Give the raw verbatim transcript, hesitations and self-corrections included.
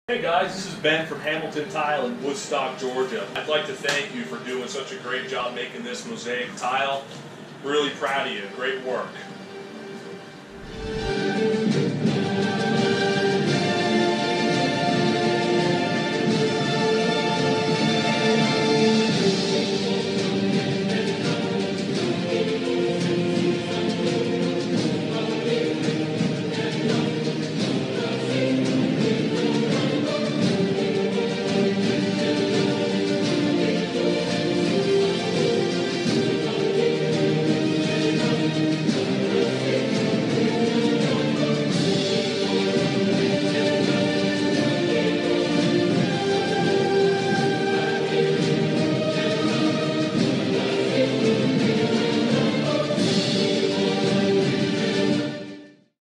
Hey guys, this is Ben from Hamilton Tile in Woodstock, Georgia. I'd like to thank you for doing such a great job making this mosaic tile. Really proud of you. Great work.